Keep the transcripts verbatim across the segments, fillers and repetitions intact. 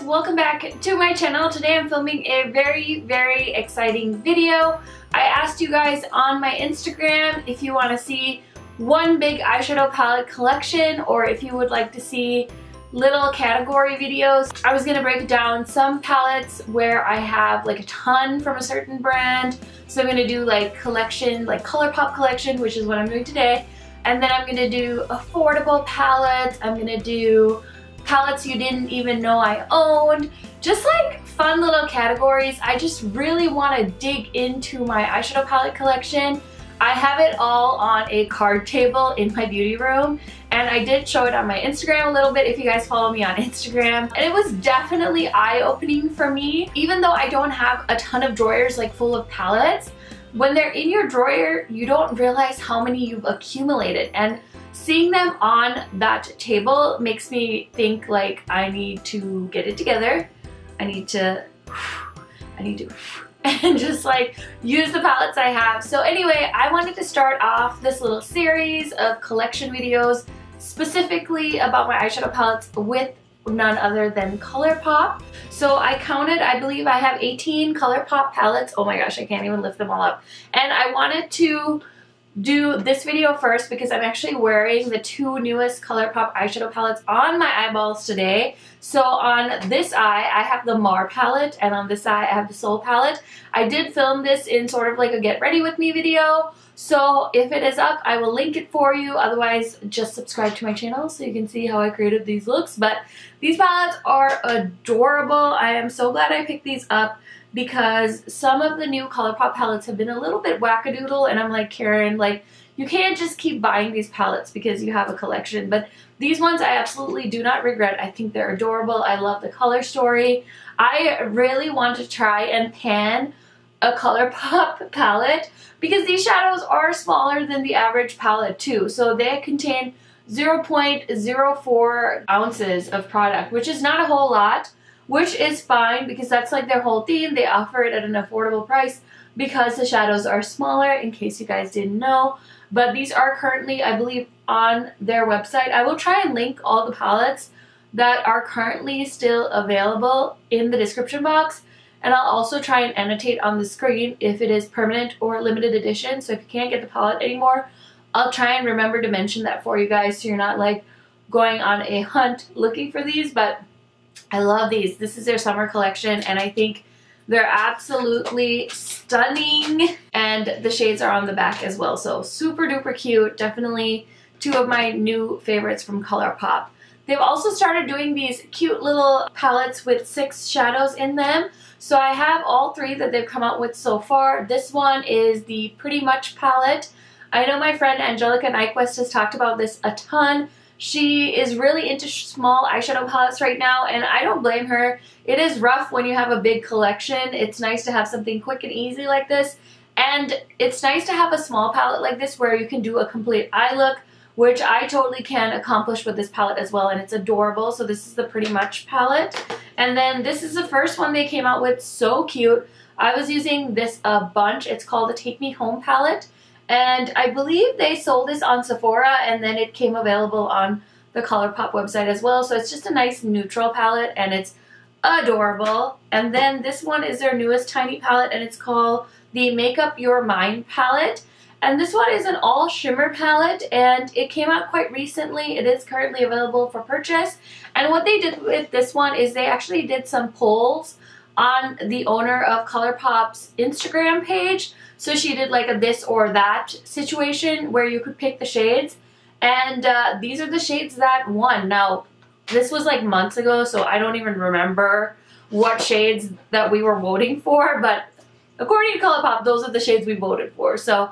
welcome back to my channel. Today I'm filming a very, very exciting video. I asked you guys on my Instagram if you want to see one big eyeshadow palette collection or if you would like to see little category videos. I was going to break down some palettes where I have like a ton from a certain brand. So I'm going to do like collection, like ColourPop collection, which is what I'm doing today. And then I'm going to do affordable palettes. I'm going to do palettes you didn't even know I owned. Just like fun little categories. I just really want to dig into my eyeshadow palette collection. I have it all on a card table in my beauty room, and I did show it on my Instagram a little bit if you guys follow me on Instagram. And it was definitely eye-opening for me. Even though I don't have a ton of drawers like full of palettes, when they're in your drawer, you don't realize how many you've accumulated. And seeing them on that table makes me think like I need to get it together. I need to, I need to, and just like use the palettes I have. So anyway, I wanted to start off this little series of collection videos specifically about my eyeshadow palettes with none other than ColourPop. So I counted, I believe I have eighteen ColourPop palettes. Oh my gosh, I can't even lift them all up. And I wanted to do this video first because I'm actually wearing the two newest ColourPop eyeshadow palettes on my eyeballs today. So on this eye, I have the Mar palette, and on this eye, I have the Soul palette. I did film this in sort of like a get ready with me video. So if it is up, I will link it for you. Otherwise, just subscribe to my channel so you can see how I created these looks. But these palettes are adorable. I am so glad I picked these up because some of the new ColourPop palettes have been a little bit wackadoodle, and I'm like, Karen, like, you can't just keep buying these palettes because you have a collection. But these ones I absolutely do not regret. I think they're adorable. I love the color story. I really want to try and pan a ColourPop palette because these shadows are smaller than the average palette too. So they contain zero point zero four ounces of product, which is not a whole lot, which is fine because that's like their whole theme. They offer it at an affordable price because the shadows are smaller, in case you guys didn't know. But these are currently, I believe, on their website. I will try and link all the palettes that are currently still available in the description box. And I'll also try and annotate on the screen if it is permanent or limited edition. So if you can't get the palette anymore, I'll try and remember to mention that for you guys so you're not like going on a hunt looking for these. But I love these. This is their summer collection, and I think they're absolutely stunning. And the shades are on the back as well. So super duper cute. Definitely two of my new favorites from ColourPop. They've also started doing these cute little palettes with six shadows in them. So I have all three that they've come out with so far. This one is the Pretty Much palette. I know my friend Angelica Nyquist has talked about this a ton. She is really into small eyeshadow palettes right now, and I don't blame her. It is rough when you have a big collection. It's nice to have something quick and easy like this. And it's nice to have a small palette like this where you can do a complete eye look, which I totally can accomplish with this palette as well, and it's adorable. So this is the Pretty Much palette. And then this is the first one they came out with, so cute. I was using this a bunch. It's called the Take Me Home palette. And I believe they sold this on Sephora, and then it came available on the ColourPop website as well. So it's just a nice neutral palette, and it's adorable. And then this one is their newest tiny palette, and it's called the Make Up Your Mind palette. And this one is an all shimmer palette, and it came out quite recently. It is currently available for purchase. And what they did with this one is they actually did some polls on the owner of ColourPop's Instagram page. So she did like a this or that situation where you could pick the shades. And uh, these are the shades that won. Now, this was like months ago, so I don't even remember what shades that we were voting for. But according to ColourPop, those are the shades we voted for. So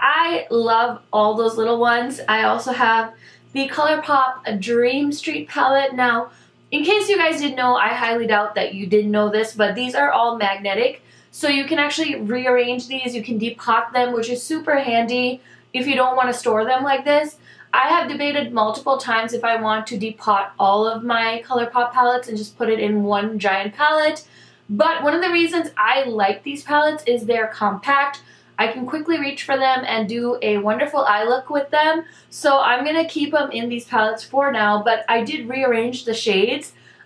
I love all those little ones. I also have the ColourPop Dream Street palette. Now, in case you guys didn't know, I highly doubt that you didn't know this, but these are all magnetic. So you can actually rearrange these. You can depot them, which is super handy if you don't want to store them like this. I have debated multiple times if I want to depot all of my ColourPop palettes and just put it in one giant palette. But one of the reasons I like these palettes is they're compact. I can quickly reach for them and do a wonderful eye look with them. So I'm going to keep them in these palettes for now, but I did rearrange the shades.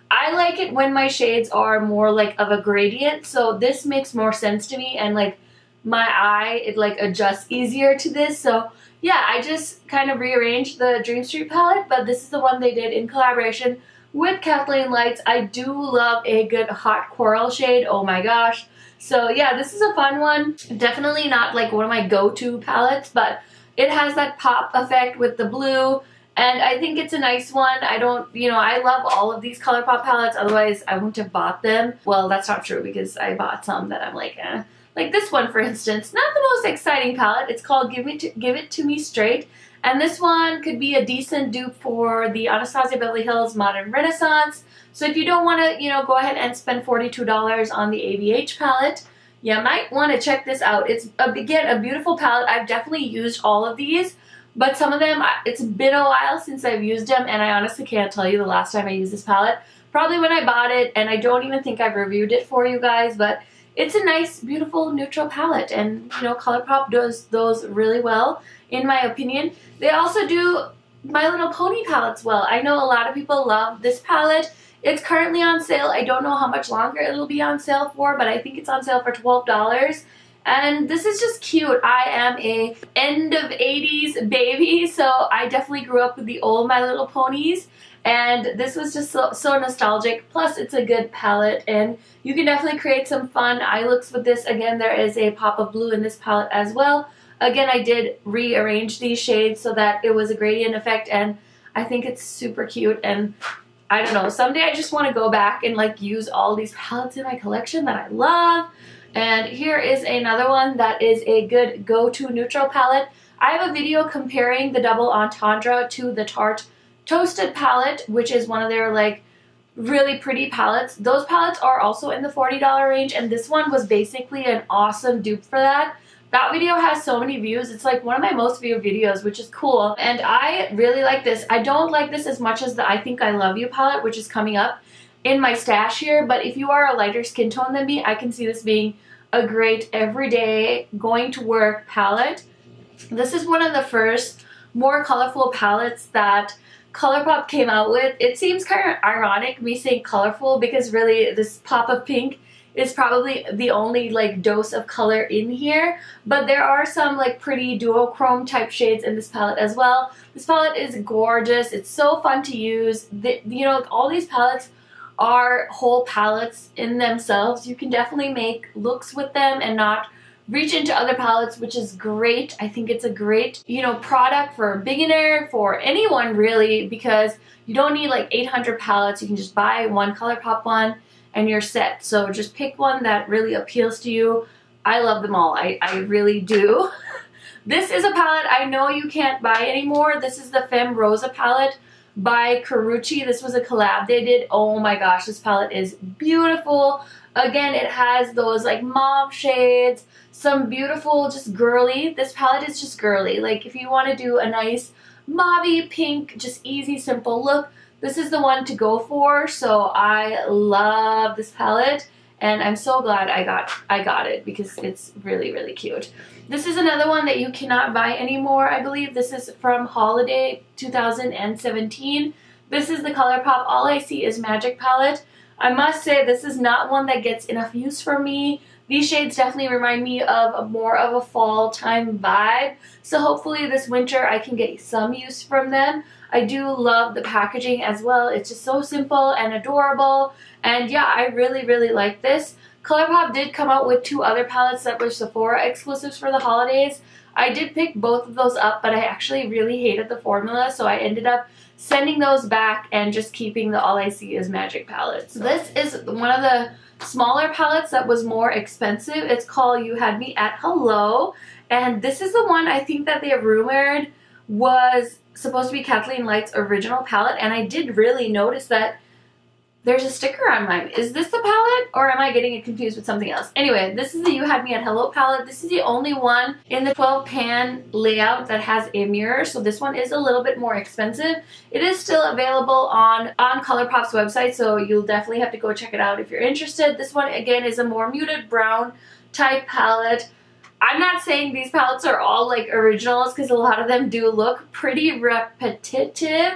I like it when my shades are more like of a gradient, so this makes more sense to me, and like my eye, it like adjusts easier to this. So yeah, I just kind of rearranged the Dream Street palette, but this is the one they did in collaboration with Kathleen Lights. I do love a good hot coral shade, oh my gosh. So yeah, this is a fun one. Definitely not like one of my go-to palettes, but it has that pop effect with the blue, and I think it's a nice one. I don't, you know, I love all of these ColourPop palettes, otherwise I wouldn't have bought them. Well, that's not true, because I bought some that I'm like, eh. Like this one, for instance, not the most exciting palette. It's called Give Me to, Give It To Me Straight. And this one could be a decent dupe for the Anastasia Beverly Hills Modern Renaissance. So if you don't want to, you know, go ahead and spend forty-two dollars on the A B H palette, you might want to check this out. It's, a, again, a beautiful palette. I've definitely used all of these, but some of them, it's been a while since I've used them, and I honestly can't tell you the last time I used this palette. Probably when I bought it, and I don't even think I've reviewed it for you guys, but it's a nice, beautiful, neutral palette, and, you know, ColourPop does those really well, in my opinion. They also do My Little Pony palettes well. I know a lot of people love this palette. It's currently on sale. I don't know how much longer it'll be on sale for, but I think it's on sale for twelve dollars. And this is just cute. I am a end of eighties baby, so I definitely grew up with the old My Little Ponies. And this was just so, so nostalgic. Plus, it's a good palette, and you can definitely create some fun eye looks with this. Again, there is a pop of blue in this palette as well. Again, I did rearrange these shades so that it was a gradient effect, and I think it's super cute. And I don't know, someday I just want to go back and like use all these palettes in my collection that I love. And here is another one that is a good go-to neutral palette. I have a video comparing the Double Entendre to the Tarte Toasted palette, which is one of their like really pretty palettes. Those palettes are also in the forty dollar range, and this one was basically an awesome dupe for that. That video has so many views. It's like one of my most viewed videos, which is cool. And I really like this. I don't like this as much as the I Think I Love You palette, which is coming up in my stash here. But if you are a lighter skin tone than me, I can see this being a great everyday going to work palette. This is one of the first more colorful palettes that ColourPop came out with. It seems kind of ironic me saying colorful, because really this pop of pink is probably the only like dose of color in here, but there are some like pretty duochrome type shades in this palette as well. This palette is gorgeous. It's so fun to use. The, you know, all these palettes are whole palettes in themselves. You can definitely make looks with them and not reach into other palettes, which is great. I think it's a great, you know, product for a beginner, for anyone really, because you don't need like eight hundred palettes. You can just buy one ColourPop one and you're set. So just pick one that really appeals to you. I love them all. I, I really do. This is a palette I know you can't buy anymore. This is the Femme Rosa palette by Carucci. This was a collab they did. Oh my gosh, this palette is beautiful. Again, it has those like mauve shades, some beautiful, just girly. This palette is just girly. Like if you want to do a nice mauve pink, just easy, simple look, this is the one to go for. So I love this palette, and I'm so glad I got I got it, because it's really, really cute. This is another one that you cannot buy anymore, I believe. This is from Holiday two thousand seventeen. This is the ColourPop All I See Is Magic palette. I must say this is not one that gets enough use from me. These shades definitely remind me of a more of a fall time vibe. So hopefully this winter I can get some use from them. I do love the packaging as well. It's just so simple and adorable. And yeah, I really, really like this. ColourPop did come out with two other palettes that were Sephora exclusives for the holidays. I did pick both of those up, but I actually really hated the formula, so I ended up sending those back and just keeping the All I See Is Magic palette. So this is one of the smaller palettes that was more expensive. It's called You Had Me at Hello, and this is the one I think that they rumored was supposed to be Kathleen Light's original palette, and I did really notice that there's a sticker on mine. Is this the palette, or am I getting it confused with something else? Anyway, this is the You Had Me at Hello palette. This is the only one in the twelve pan layout that has a mirror, so this one is a little bit more expensive. It is still available on, on ColourPop's website, so you'll definitely have to go check it out if you're interested. This one, again, is a more muted brown type palette. I'm not saying these palettes are all like originals, because a lot of them do look pretty repetitive.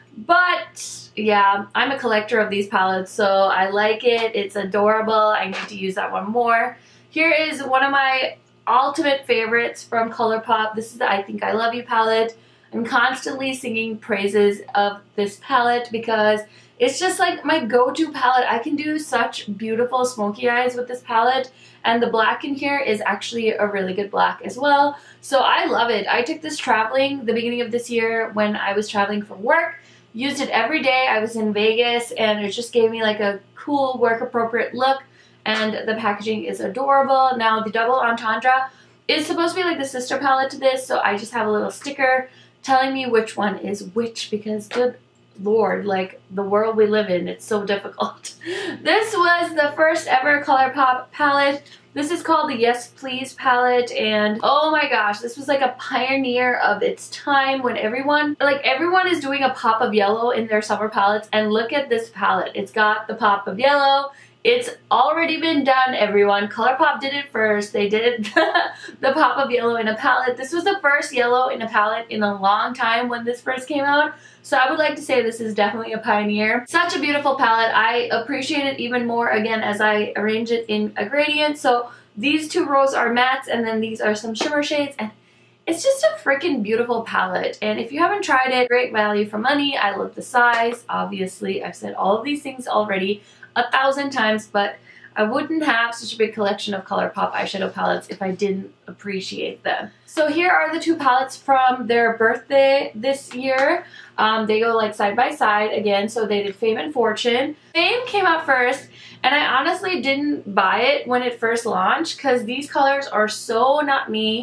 But yeah, I'm a collector of these palettes, so I like it. It's adorable. I need to use that one more. Here is one of my ultimate favorites from ColourPop. This is the I Think I Love You palette. I'm constantly singing praises of this palette because it's just like my go-to palette. I can do such beautiful smoky eyes with this palette, and the black in here is actually a really good black as well. So I love it. I took this traveling the beginning of this year when I was traveling for work. Used it every day. I was in Vegas and it just gave me like a cool work appropriate look, and the packaging is adorable. Now the double entendre is supposed to be like the sister palette to this, so I just have a little sticker telling me which one is which because good Lord, like the world we live in, it's so difficult. This was the first ever ColourPop palette. This is called the Yes Please palette, and oh my gosh, this was like a pioneer of its time when everyone, like everyone is doing a pop of yellow in their summer palettes, and look at this palette. It's got the pop of yellow. It's already been done, everyone. ColourPop did it first. They did the pop of yellow in a palette. This was the first yellow in a palette in a long time when this first came out. So I would like to say this is definitely a pioneer. Such a beautiful palette. I appreciate it even more, again, as I arrange it in a gradient. So these two rows are mattes, and then these are some shimmer shades. And it's just a freaking beautiful palette. And if you haven't tried it, great value for money. I love the size. Obviously, I've said all of these things already a thousand times, but I wouldn't have such a big collection of ColourPop eyeshadow palettes if I didn't appreciate them. So here are the two palettes from their birthday this year. Um, they go like side by side again, so they did Fame and Fortune. Fame came out first, and I honestly didn't buy it when it first launched because these colors are so not me.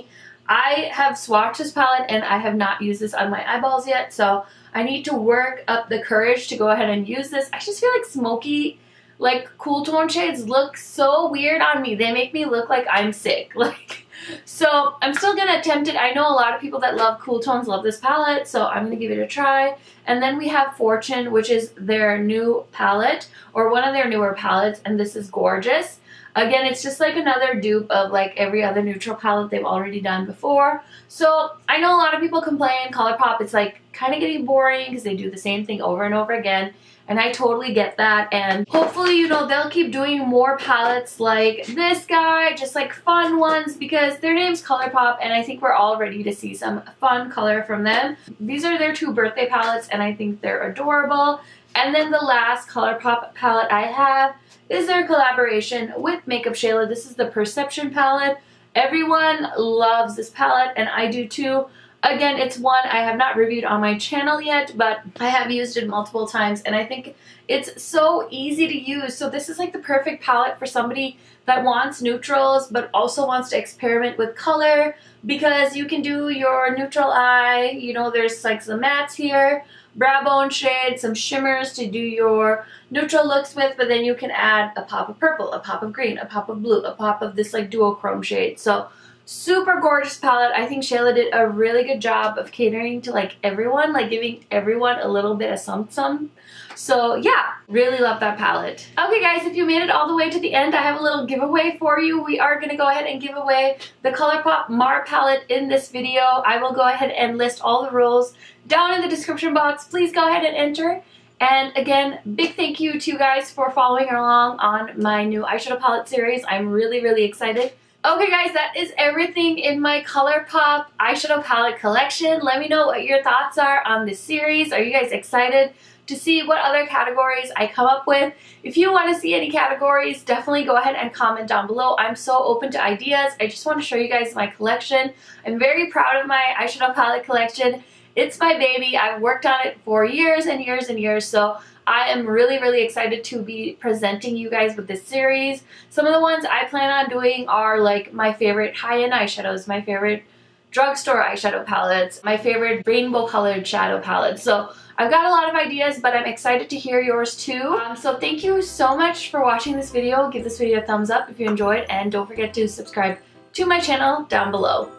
I have swatched this palette and I have not used this on my eyeballs yet, so I need to work up the courage to go ahead and use this. I just feel like smoky, like cool tone shades look so weird on me. They make me look like I'm sick. Like, so I'm still gonna attempt it. I know a lot of people that love cool tones love this palette, so I'm gonna give it a try. And then we have Fortune, which is their new palette, or one of their newer palettes, and this is gorgeous. Again, it's just like another dupe of like every other neutral palette they've already done before. So I know a lot of people complain ColourPop, it's like kind of getting boring because they do the same thing over and over again. And I totally get that, and hopefully, you know, they'll keep doing more palettes like this guy, just like fun ones, because their name's ColourPop, and I think we're all ready to see some fun color from them. These are their two birthday palettes, and I think they're adorable. And then the last ColourPop palette I have is their collaboration with Makeup Shayla. This is the Perception palette. Everyone loves this palette, and I do too. Again, it's one I have not reviewed on my channel yet, but I have used it multiple times, and I think it's so easy to use. So this is like the perfect palette for somebody that wants neutrals but also wants to experiment with color, because you can do your neutral eye, you know, there's like some mattes here, brow bone shade, some shimmers to do your neutral looks with, but then you can add a pop of purple, a pop of green, a pop of blue, a pop of this like duochrome shade. So super gorgeous palette. I think Shayla did a really good job of catering to like everyone, like giving everyone a little bit of something. So yeah, really love that palette. Okay guys, if you made it all the way to the end, I have a little giveaway for you. We are going to go ahead and give away the ColourPop Mar palette in this video. I will go ahead and list all the rules down in the description box. Please go ahead and enter. And again, big thank you to you guys for following along on my new eyeshadow palette series. I'm really, really excited. Okay guys, that is everything in my ColourPop eyeshadow palette collection. Let me know what your thoughts are on this series. Are you guys excited to see what other categories I come up with? If you want to see any categories, definitely go ahead and comment down below. I'm so open to ideas. I just want to show you guys my collection. I'm very proud of my eyeshadow palette collection. It's my baby. I've worked on it for years and years and years, so I am really, really excited to be presenting you guys with this series. Some of the ones I plan on doing are like my favorite high-end eyeshadows, my favorite drugstore eyeshadow palettes, my favorite rainbow colored shadow palettes. So I've got a lot of ideas, but I'm excited to hear yours too. Um, so thank you so much for watching this video. Give this video a thumbs up if you enjoyed, and don't forget to subscribe to my channel down below.